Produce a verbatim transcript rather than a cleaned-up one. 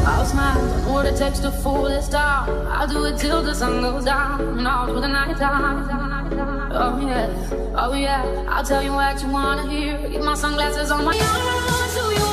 I'll smile, don't know what it takes to fool this town. I'll do it till the sun goes down and all through the night time. Oh yeah, oh yeah, I'll tell you what you wanna hear. Keep my sunglasses on my arm so you